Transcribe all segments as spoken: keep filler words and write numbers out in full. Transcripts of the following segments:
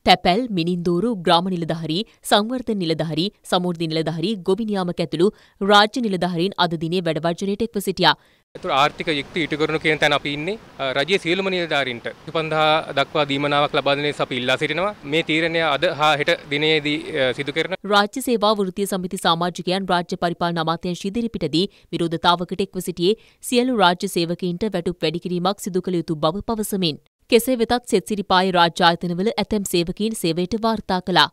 තැපැල්, මිනින්දෝරු, ග්‍රාම නිලධාරී, සංවර්ධන නිලධාරී, සමෘද්ධි නිලධාරී, ගොවි නියාමක ඇතුළු රාජ්‍ය නිලධාරීන් අද දිනේ වැඩ වර්ජනයට එක්ව සිටියා. ඒතර ආර්ථික යුක්ති ඉටු කරනු කියන තැන අපි ඉන්නේ. රජයේ සියලුම නිලධාරීන්ට විසිපන්දා දක්වා දීමනාවක් ලබා දෙන ලෙස අපි ඉල්ලා සිටිනවා. මේ තීරණය අද හා හෙට දිනේදී සිදු කරන රාජ්‍ය සේවා වෘත්තීය සමිති සමාජිකයන් රාජ්‍ය පරිපාලන අමාත්‍යාංශ ඉදිරිපිටදී විරෝධතාවකට එක්ව සිටියේ සියලු රාජ්‍ය සේවකයින්ට වැටුප් වැඩි කිරීමක් සිදු කළ යුතු බව පවසමින්. කෙසේ වෙතත් සෙත්සිරිපායේ රාජ්‍ය ආයතනවල ඇතැම් සේවකීන් සේවයට වාර්තා කළා.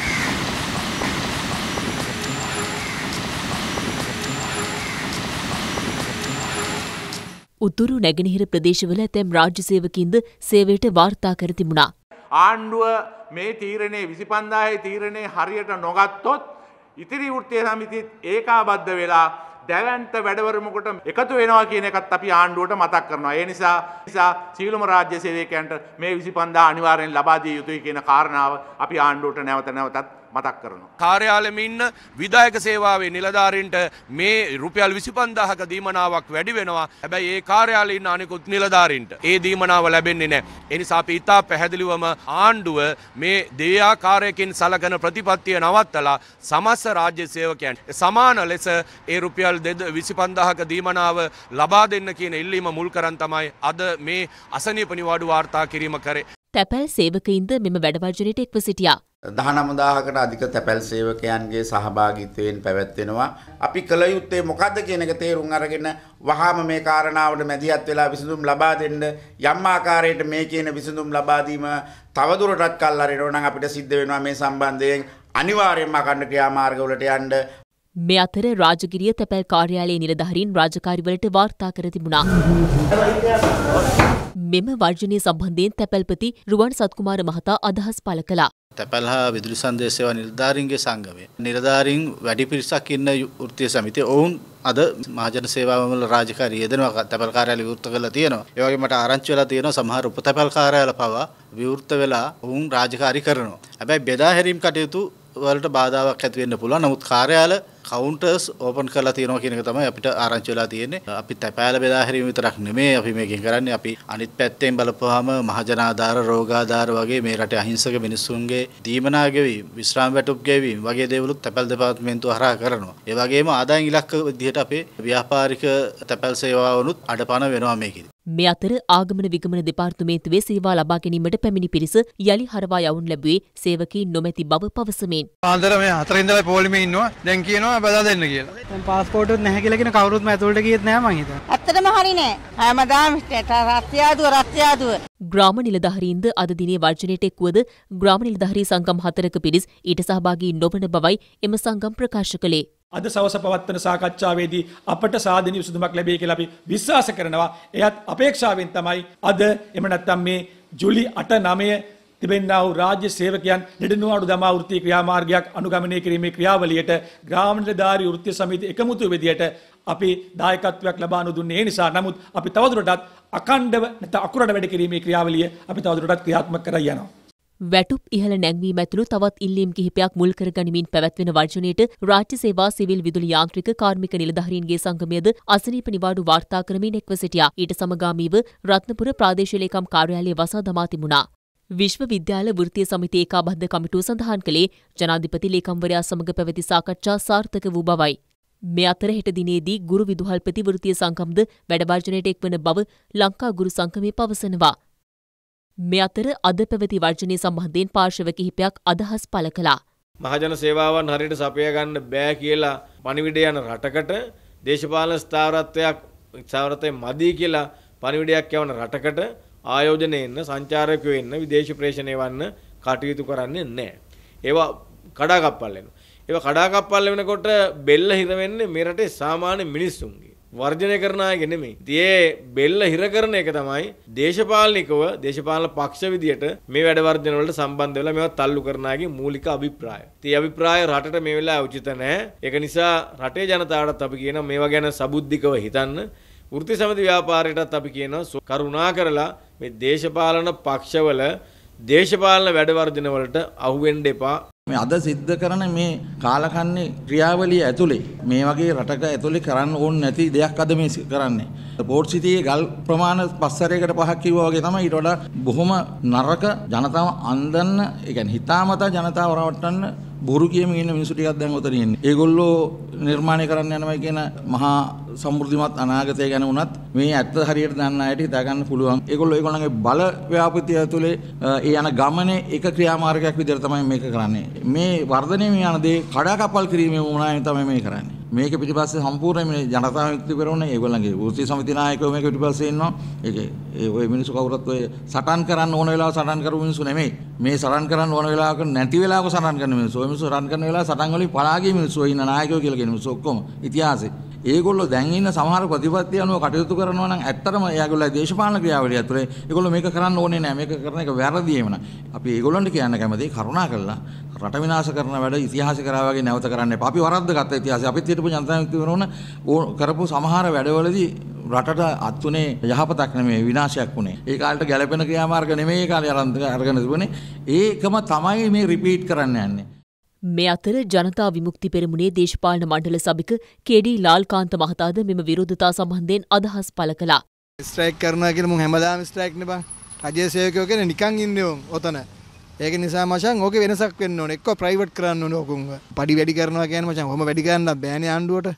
උතුරු නැගෙනහිර ප්‍රදේශවල ඇතැම් රාජ්‍ය සේවකීන්ද සේවයට වාර්තා කර තිබුණා. ආණ්ඩුව මේ තීරණේ විසිපන්දාහේ තීරණේ හරියට නොගත්තොත් ඉතිරි වෘත්තීය සමිතිත් ඒකාබද්ධ වෙලා දැවැන්ත වැඩවරමුකට එකතු වෙනවා කියන එකත් අපි ආණ්ඩුවට මතක් කරනවා. ඒ නිසා නිසා සීලම රාජ්‍ය සේවකයන්ට මේ විසිපන්දා අනිවාර්යෙන් ලබා දිය යුතුයි කියන කාරණාව අපි ආණ්ඩුවට නැවත නැවතත් මතක් කරනවා. කාර්යාලෙම ඉන්න විධායක සේවාවේ නිලධාරීන්ට මේ රුපියල් විසිපන්දාහක දීමනාවක් වැඩි වෙනවා. හැබැයි ඒ කාර්යාලයේ ඉන්න අනිකුත් නිලධාරීන්ට ඒ දීමනාව ලැබෙන්නේ නැහැ. ඒ නිසා අපි ඉතා පැහැදිලිවම ආණ්ඩුව මේ දෙආකාරයකින් සලකන ප්‍රතිපත්තිය නවත්තලා සමස්ත රාජ්‍ය සේවකයන් සමාන ලෙස ඒ රුපියල් විසිපන්දාහක දීමනාව ලබා දෙන්න කියන ඉල්ලීම මුල් කරන් තමයි අද මේ අසනීප නිවාඩු වාර්තා කිරීම කරේ. තැපැල් සේවකයින්ද මෙම වැඩ වර්ජනයට එක්ව සිටියා. දහනවදාහකට අධික තැපැල් සේවකයන්ගේ සහභාගීත්වයෙන් පැවැත්වෙනවා. අපි කළ යුත්තේ මොකද්ද කියන එක තේරුම් අරගෙන වහාම මේ කාරණාවට මැදිහත් වෙලා විසඳුම් ලබා දෙන්න යම් ආකාරයකට මේ කියන විසඳුම් ලබා දීම තවදුරටත් කල් අරිනවා නම් අපිට සිද්ධ වෙනවා මේ සම්බන්ධයෙන් අනිවාර්යයෙන්ම අඛණ්ඩ ක්‍රියාමාර්ගවලට යන්න. මේ අතර රාජගිරිය තැපැල් කාර්යාලයේ නිලධාරීන් රාජකාරිවලට වාර්තා කර තිබුණා. මෙම වර්ජනය සම්බන්ධයෙන් තැපැල්පති රුවන් සත්කුමාර මහතා අදහස් පළ කළා. තැපැල් හා විදුලි සංදේශ සේවා නිලධාරීන්ගේ සංගමය. නිලධාරීන් වැඩි පිරිසක් ඉන්න වෘත්තීය සමිතිය ඔවුන් අද මහජන සේවාවල රාජකාරී යෙදෙනවා. තැපැල් කාර්යාලය විවෘත කරලා තියෙනවා. ඒ වගේම මට ආරංචි වෙලා තියෙනවා සමහර උපතැපැල් කාර්යාල පවා විවෘත වෙලා ඔවුන් රාජකාරී කරනවා. හැබැයි බෙදා හැරීම් කටයුතු වලට බාධාවක් ඇති වෙන්න පුළුවන්. නමුත් කාර්යාල කවුන්ටර්ස් ඕපන් කරලා තියෙනවා කියන එක තමයි අපිට ආරංචි වෙලා තියෙන්නේ. අපි තැපෑල බෙදා හැරීම විතරක් නෙමෙයි අපි මේකෙන් කරන්නේ. අපි අනිත් පැත්තෙන් බලපුවාම මහජන ආධාර, රෝගාධාර වගේ මේ රටේ අහිංසක මිනිස්සුන්ගේ දීමනා ගෙවීම, විශ්‍රාම වැටුප් ගෙවීම වගේ දේවලුත් තැපැල් දෙපාර්තමේන්තුව හරහා කරනවා. ඒ වගේම ආදායම් ඉලක්ක විදිහට අපේ ව්‍යාපාරික තැපැල් සේවාවනුත් අඩපණ වෙනවා මේකෙදි. මේ අතර ආගමන විගමන දෙපාර්තමේන්තුවේ සේවා ලබා ගැනීමට පැමිණි පිරිස යලි හරවා යවුන් ලැබුවේ සේවකීන් නොමැති බව පවසමින්. ආන්දර මේ හතර ඉඳලා පොලිමේ ඉන්නවා. දැන් කියනවා බදා දෙන්න කියලා. දැන් પાස්පෝර්ට් උත් නැහැ කියලා කියන කවුරුත්ම ඇතුළට ගියෙත් නැහැ මං හිතනවා. ඇත්තටම හරි නෑ. හැමදාම රත්යාදුව රත්යාදුව. ග්‍රාම නිලධාරීන්ද අද දිනේ වර්ජනයට එක්වද ග්‍රාම නිලධාරී සංගම් හතරක පිරිස් ඊට සහභාගී නොවන බවයි එම සංගම් ප්‍රකාශ කළේ. අද සවස පවත්වන සාකච්ඡාවේදී අපට සාධනීය විසඳුමක් ලැබෙයි කියලා අපි විශ්වාස කරනවා. එයත් අපේක්ෂාවෙන් තමයි අද එම නැත්තම් මේ ජූලි අට නවය තිබෙනා වූ රාජ්‍ය සේවකයන් නිඩනුවාඩු දමා වෘත්තීය ක්‍රියාමාර්ගයක් අනුගමනය කිරීමේ ක්‍රියාවලියට ග්‍රාම නිලධාරී වෘත්තීය සමිති එකමුතු විදියට අපි දායකත්වයක් ලබා නොදුන්නේ. ඒ නිසා නමුත් අපි තවදුරටත් අඛණ්ඩව නැත්නම් අකුරට වැඩ කිරීමේ ක්‍රියාවලිය අපි තවදුරටත් ක්‍රියාත්මක කර යනවා. වැටුප් ඉහළ නැංවීම ඇතුළු තවත් ඉල්ලීම් කිහිපයක් මුල් කරගනිමින් පැවැත්වෙන වර්ජනයට රාජ්‍ය සේවා සිවිල් විදුලි යාන්ත්‍රික කාර්මික නිලධාරීන්ගේ සංගමයද අසනීප නිවාඩු වාර්තා කරමින් එක්ව සිටියා. ඊට සමගාමීව රත්නපුර ප්‍රාදේශීය ලේකම් කාර්යාලය වසා දමා තිබුණා. විශ්වවිද්‍යාල වෘත්තීය සමිති ඒකාබද්ධ කමිටුව සඳහන් කළේ ජනාධිපති ලේකම්වරයා සමග පැවති සාකච්ඡා සාර්ථක වූ බවයි. මේ අතර හෙට දිනේදී ගුරු විදුහල්පති වෘත්තීය සංගම්ද වැඩ වර්ජනයට එක්වන බව ලංකා ගුරු සංගමය පවසනවා. මේ අතර අද පැවති වර්ජනය සම්බන්ධයෙන් පාර්ශව කිහිපයක් අදහස් පළ කළා. මහජන සේවාවන් හරියට සපයා ගන්න බෑ කියලා පණිවිඩය යන රටකට දේශපාලන ස්ථාවරත්වයක් ස්ථාවරත්වයේ මදි කියලා පණිවිඩයක් යවන රටකට ආයෝජනය එන්න සංචාරකයෝ එන්න විදේශ ප්‍රේෂණය වන්න කටයුතු කරන්නේ නැහැ. ඒවා කඩාකප්පල් වෙනවා. ඒවා කඩාකප්පල් වෙනකොට බෙල්ල හිර වෙන්නේ මේ රටේ සාමාන්‍ය මිනිස්සුන්ගේ. වර්ජනය කරන අයගේ නෙමෙයි. ඒ බෙල්ල හිර කරන එක තමයි දේශපාලනිකව දේශපාලන පක්ෂ විදියට මේ වැඩ වර්ජන වලට සම්බන්ධ වෙලා මේවා තල්ලු කරන අයගේ මූලික අභිප්‍රාය. ඒ අභිප්‍රාය රටට මේ වෙලාවේ උචිත නැහැ. ඒක නිසා රටේ ජනතාවටත් අපි කියනවා මේවා ගැන සබුද්ධිකව හිතන්න. වෘත්ති සමිති ව්‍යාපාරයටත් අපි කියනවා කරුණා කරලා මේ දේශපාලන පක්ෂවල දේශපාලන වැඩ වර්ජන වලට අහු වෙන්න එපා. මේ අද සිද්ධ කරන මේ කාලකන්ණි ක්‍රියාවලිය ඇතුලේ මේ වගේ රටක ඇතුලේ කරන්න ඕනේ නැති දෙයක් අද මේ කරන්නේ. පෝට් සිටියේ ගල් ප්‍රමාණ පස්සරයකට පහක් කිව්වා වගේ තමයි ඊට වඩා බොහොම නරක ජනතාව අන්දන්න, ඒ කියන්නේ හිතාමතා ජනතාව රවට්ටන්න බොරු කියමින් ඉන්න මිනිස්සු ටිකක් දැන් උතරින් ඉන්නේ. ඒගොල්ලෝ නිර්මාණය කරන්න යනවා කියන මහා සමෘද්ධිමත් අනාගතය ගැන වුණත් මේ ඇත්ත හරියට දන්න අයට හිතා ගන්න පුළුවන්. ඒගොල්ලෝ ඒගොල්ලන්ගේ බල ව්‍යාපෘතිය ඇතුලේ ඒ යන ගමනේ එක ක්‍රියාමාර්ගයක් විදිහට තමයි මේක කරන්නේ. මේ වර්ධනය මේ යන දේ කඩාකප්පල් කිරීමේ උමනාවෙන් තමයි මේ කරන්නේ. මේක පිටිපස්සේ සම්පූර්ණ මේ ජනතාව යුක්ති කරන්නේ ඒගොල්ලන්ගේ වෘත්ති සමිති නායකයෝ මේක පිටිපස්සේ ඉන්නවා. ඒක ඒ ඔය මිනිස්සු කවුරුත් ඔය සටන් කරන්න ඕන වෙලාව සටන් කරපු මිනිස්සු නෙමෙයි. මේ සටන් කරන්න ඕන වෙලාවක නැති වෙලාවක සටන් කරන මිනිස්සු. ඔය මිනිස්සු සටන් කරන වෙලාව සටන් වලින් පලා ගිය මිනිස්සු ඉන්න නායකයෝ කියලා කියන මිනිස්සු ඔක්කොම ඉතිහාසෙ. ඒගොල්ලෝ දැන් ඉන්න සමහර ප්‍රතිපත්ති අනුව කටයුතු කරනවා නම් ඇත්තටම එයාගොල්ලෝ දේශපාලන ක්‍රියාවලිය ඇතුලේ ඒගොල්ලෝ මේක කරන්න ඕනේ නැහැ. මේක කරන එක වැරදි එමන. අපි ඒගොල්ලන්ට කියන්න කැමතියි කරුණා කළා රට විනාශ කරන වැඩ ඉතිහාසය කරා වගේ නැවත කරන්න එපා. අපි වරද්දගත්ත ඉතිහාසය අපිත් හිටපු ජනතා විමුක්ති වෙනවන කරපු සමහර වැඩවලදී රටට අත්ුනේ යහපතක් නෙමෙයි විනාශයක් වුණේ. ඒ කාලේට ගැළපෙන ක්‍රියාමාර්ග නෙමෙයි ඒ කාලේ අරන් අරගෙන තිබුණේ. ඒකම තමයි මේ රිපීට් කරන්න යන්නේ. මේ අතර ජනතා විමුක්ති පෙරමුණේ දේශපාලන මණ්ඩල සභික කේ.ඩී. ලාල්කාන්ත මහතාද මෙම විරෝධතා සම්බන්ධයෙන් අදහස් පළ කළා. ස්ට්‍රයික් කරනවා කියලා මුන් හැමදාම ස්ට්‍රයික් නේ බං. රජයේ සේවකයෝ කියන්නේ නිකන් ඉන්නේ ඔතන. ඒක නිසා මචං ඕකේ වෙනසක් වෙන්න ඕනේ. එක්ක ප්‍රයිවට් කරන්න ඕනේ ඕකුන්ව. පඩි වැඩි කරනවා කියන්නේ මචං ඔහොම වැඩි කරන්න බෑනේ ආණ්ඩුවට.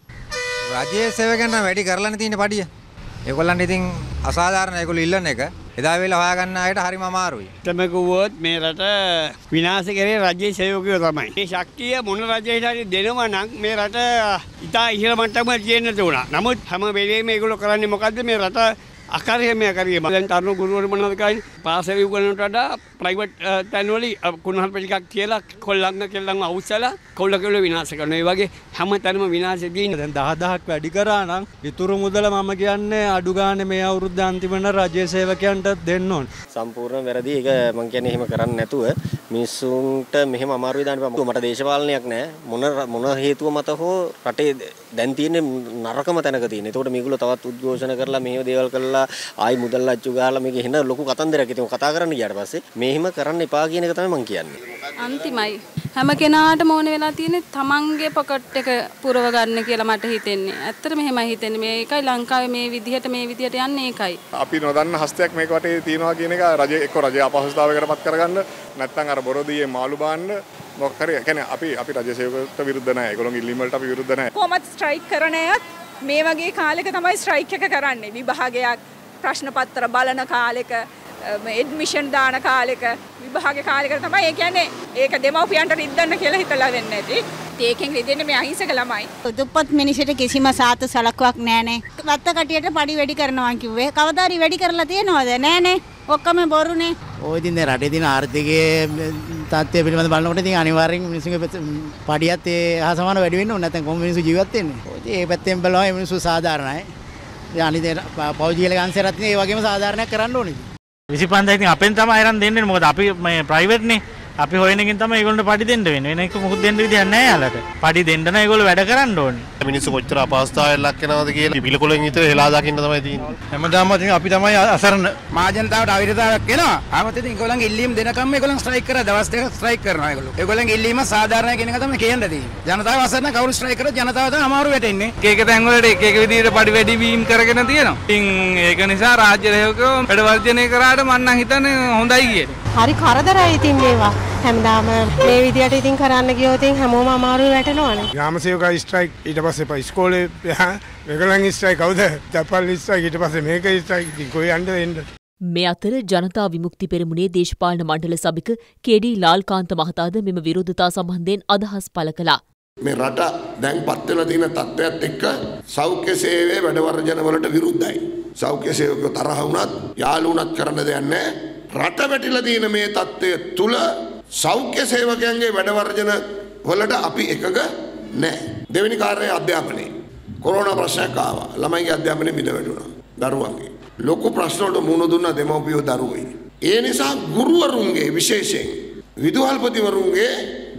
රජයේ සේවකයන්ට වැඩි කරලානේ තියෙන්නේ පඩිය. ඒගොල්ලන්ට ඉතින් අසාධාරණ ඒගොල්ලෝ ඉල්ලන එක එදා වෙලා හොයාගන්න අයට හරිම අමාරුයි. තමකුවොත් මේ රට විනාශ කරේ රජයේ සේවකයෝ තමයි. මේ ශක්තිය මොන රජයට හරි දෙනවා නම් මේ රට ඉතා ඉහළ මට්ටමක තියෙන්න උනා. නමුත් හැම වෙලේම ඒගොල්ලෝ කරන්නේ මොකද්ද මේ රට අකාර්යමය කරියම. දැන් තරුණ ගුරුවරු මොනවද කරන්නේ? පාසල් උගන්වන්නට වඩා ප්‍රයිවට් තැන්වල කුණහල් ටිකක් කියලා කොල්ලන්න කෙල්ලන්ව අවුස්සලා කොල්ල කෙල්ල විනාශ කරනවා. ඒ වගේ හැම තැනම විනාශ දින. දැන් දහ දහක් වැඩි කරා නම් ඉතුරු මුදල මම කියන්නේ අඩු ගානේ මේ අවුරුද්ද අන්තිමට රජයේ සේවකයන්ට දෙන්න ඕන. සම්පූර්ණ වැරදි. ඒක මම කියන්නේ එහෙම කරන්නේ නැතුව මිනිස්සුන්ට මෙහෙම අමාරුයි දාන්න බෑ. මට දේශපාලනයක් නැහැ. මොන මොන හේතුව මත හෝ රටේ දැන් තියෙන්නේ නරකම තැනක තියෙන්නේ. ඒකට මේගොල්ලෝ තවත් උද්ඝෝෂණ කරලා මෙහෙම දේවල් කරලා ආයි මුදල් අච්චු ගහලා මේක එහෙන ලොකු කතන්දරයක් ඉතින් කතා කරන්න ගියාට පස්සේ මේහිම කරන්න එපා කියන එක තමයි මම කියන්නේ. අන්තිමයි හැම කෙනාටම ඕන වෙලා තියෙන්නේ තමන්ගේ පොකට් එක පුරව ගන්න කියලා මට හිතෙන්නේ. ඇත්තට මෙහෙමයි හිතෙන්නේ. මේකයි ලංකාවේ මේ විදිහට මේ විදිහට යන්නේ ඒකයි. අපි නොදන්න හස්තයක් මේක වටේ තියෙනවා කියන එක රජය එක්ක රජය අපහසුතාවයකට පත් කරගන්න නැත්නම් අර බොරදියේ මාළු බාන්න මොකක් හරි කියන්නේ අපි අපි රජ සේවකයන්ට විරුද්ධ නැහැ. ඒගොල්ලෝගේ ඉල්ලීම් වලට අපි විරුද්ධ නැහැ. කොහොමද ස්ට්‍රයික් කරන අයත් මේ වගේ කාලෙක තමයි ස්ට්‍රයික් එක කරන්නේ. විභාගයක් ප්‍රශ්න පත්‍ර බලන කාලෙක එඩ්මිෂන් දාන කාලෙක විභාග කාලෙකට තමයි ඒ කියන්නේ ඒක දෙමව්පියන්ට රිද්දන්න කියලා හිතලා වෙන්නේ නැති. ඒකෙන් රිදෙන්නේ මේ අහිංසක ළමයි. දුප්පත් මිනිසෙට කිසිම සාත සලකුවක් නෑනේ. රත්ත කටියට පඩි වැඩි කරනවා කිව්වේ. කවදාරි වැඩි කරලා තියෙනවද? නෑනේ. ඔක්කොම බොරුනේ. ඔය ඉතින් දැන් රටේ තියෙන ආර්ථිකයේ තත්ත්වය පිළිබඳව බලනකොට ඉතින් අනිවාර්යෙන් මිනිස්සුන්ගේ පඩියත් ඒ හා සමාන වැඩි වෙන්න ඕනේ. නැත්නම් කොහොම මිනිස්සු ජීවත් වෙන්නේ? ඔය ඉතින් ඒ පැත්තෙන් බලනවා මේ මිනිස්සු සාධාරණයි. දැන් අනිත් පෞද්ගලික අංශයත් ඉතින් ඒ වගේම සාධාරණයක් කරන්න ඕනේ. විසිපන්දා ඉතින් අපෙන් තමයි අරන් දෙන්නේ. මොකද අපි මේ ප්‍රයිවට් නේ. අපි හොයන එකෙන් තමයි ඒගොල්ලන්ට පඩි දෙන්න වෙන්නේ. වෙන එක මොකුත් දෙන්න විදියක් නැහැ යාලට. පඩි දෙන්න නම් ඒගොල්ලෝ වැඩ කරන්න ඕනේ. මිනිස්සු කොච්චර අපහසුතාවයක් ලක් වෙනවද කියලා පිළිකොලෙන් විතර හෙලා දකින්න තමයි තියෙන්නේ. හැමදාම ඉතින් අපි තමයි අසරණ. මහජනතාවට අවිරතාවක් වෙනවා. ආමත් ඉතින් ඒගොල්ලන්ගේ ඉල්ලීම් දෙනකම් ඒගොල්ලන් ස්ට්‍රයික් කරා. දවස් දෙක ස්ට්‍රයික් කරනවා ඒගොල්ලෝ. ඒගොල්ලන්ගේ ඉල්ලීම සාධාරණයි කියන එක තමයි කියන්න තියෙන්නේ. ජනතාව අසරණ කවුරු ස්ට්‍රයික් කරොත් ජනතාව තමයි අමාරු වෙටෙන්නේ. එක එක තැන් වලට එක එක විදිහට පඩි වැඩි වීම කරගෙන තියෙනවා. ඉතින් ඒක නිසා රාජ්‍ය සේවකයෝ වැඩ වර්ජනය කරාට මම නම් හිතන්නේ හොඳයි කියලා. හරි කරදරයි ඉතින් මේවා. හැමදාම මේ විදියට ඉතින් කරන්න ගියොත් හැමෝම අමාරුයි වැටෙනවනේ. ග්‍රාම සේවකයි ස්ට්‍රයික් ඊට පස්සේ පයි ඉස්කෝලේ මේගොල්ලන්ගේ ස්ට්‍රයික් කවුද? තපල් ස්ට්‍රයික් ඊට පස්සේ මේක ස්ට්‍රයික් ඉතින් කොයි යන්නද එන්න. මේ අතර ජනතා විමුක්ති පෙරමුණේ දේශපාලන මණ්ඩල සභික කේ.ඩී. ලාල්කාන්ත මහතාද මෙම විරෝධතා සම්බන්ධයෙන් අදහස් පළ කළා. මේ රට දැන් පත් වෙලා තියෙන තත්ත්වයක් එක්ක සෞඛ්‍ය සේවයේ වැඩ වර්ජන වලට විරුද්ධයි. සෞඛ්‍ය සේවකයෝ තරහ වුණත් යාළු වුණත් කරන්න දෙයක් නැහැ. රට වැටිලා තියෙන මේ තත්ත්වය තුල සෞඛ්‍ය සේවකයන්ගේ වැඩ වර්ජන වලට අපි එකග නැහැ. දෙවෙනි කාර්යය අධ්‍යාපනය. කොරෝනා ප්‍රශ්නයක් ආවා. ළමයිගේ අධ්‍යාපනය මිද වැටුණා. දරුවන්ගේ ලොකු ප්‍රශ්න වලට මුහුණ දුන්න දෙමව්පියෝ දරුවෝයි. ඒ නිසා ගුරුවරුන්ගේ විශේෂයෙන් විදුහල්පතිවරුන්ගේ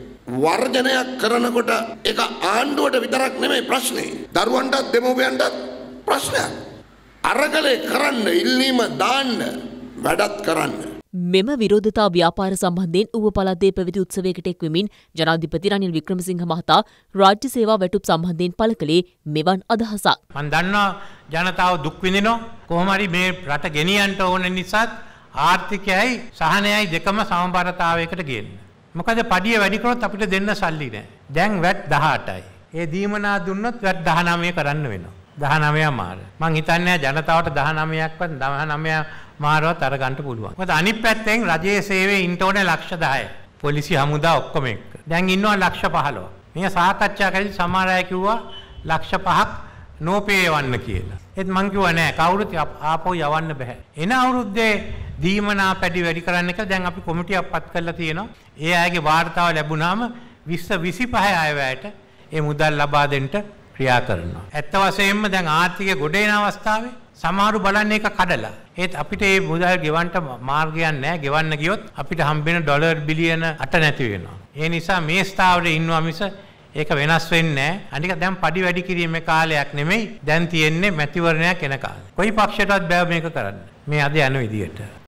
වර්ජනයක් කරනකොට ඒක ආණ්ඩුවට විතරක් නෙමෙයි ප්‍රශ්නේ. දරුවන්ටත් දෙමව්පියන්ටත් ප්‍රශ්නයක්. අරගලේ කරන්න ඉල්ලීම දාන්න වැඩත් කරන්න. මෙම විරෝධතා ව්‍යාපාර සම්බන්ධයෙන් ඌව පළාතේ පැවති උත්සවයකට එක්වෙමින් ජනාධිපති රනිල් වික්‍රමසිංහ මහතා රාජ්‍ය සේවා වැටුප් සම්බන්ධයෙන් පළ කළේ මෙවන් අදහසක්. මම දන්නවා ජනතාව දුක් විඳිනවා. කොහොම හරි මේ රට ගෙනියන්න ඕන නිසාත් ආර්ථිකයයි සහනයයි දෙකම සමබරතාවයකට ගේන්න. මොකද පඩිය වැඩි කරොත් අපිට දෙන්න සල්ලි නැහැ. දැන් වැට් දහඅටයි. ඒ දීමනා දුන්නොත් වැට් දහනවය කරන්න වෙනවා. දහනවය මාර. මං හිතන්නේ ජනතාවට දහනවයක්වත් දහනවය මාරවත් අරගන්න පුළුවන්. මොකද අනිත් පැත්තෙන් රජයේ සේවයේ ඉන්න ඕනේ ලක්ෂ දහය. පොලිසිය හමුදා ඔක්කොම එක්ක. දැන් ඉන්නවා ලක්ෂ පහළොව. මේ සාකච්ඡා කරලා සමහර අය කිව්වා ලක්ෂ පහක් නෝපේ යවන්න කියලා. ඒත් මං කිව්වා නෑ කවුරුත් ආපහු යවන්න බෑ. එන අවුරුද්දේ දීමනා පැඩි වැඩි කරන්න කියලා දැන් අපි කොමිටියක් පත් කරලා තියෙනවා. ඒ අයගේ වාර්තාව ලැබුණාම විස්ස විසිපහ අයවැයට ඒ මුදල් ලබා දෙන්න ක්‍රියා කරනවා. ඇත්ත වශයෙන්ම දැන් ආර්ථිකය ගොඩ එන අවස්ථාවේ සමහරු බලන්නේ ඒක කඩලා. ඒත් අපිට මේ මුදල් ගෙවන්න මාර්ගයක් නැහැ. ගෙවන්න ගියොත් අපිට හම්බෙන ඩොලර් බිලියන අට නැති වෙනවා. ඒ නිසා මේ ස්ථාවරේ ඉන්නවා මිස ඒක වෙනස් වෙන්නේ නැහැ. අනික දැන් පඩි වැඩි කිරීමේ කාලයක් නෙමෙයි. දැන් තියෙන්නේ මැතිවරණයක් එන කාලේ. කොයි පක්ෂයටවත් බෑ මේක කරන්න. මේ අද යන විදියට.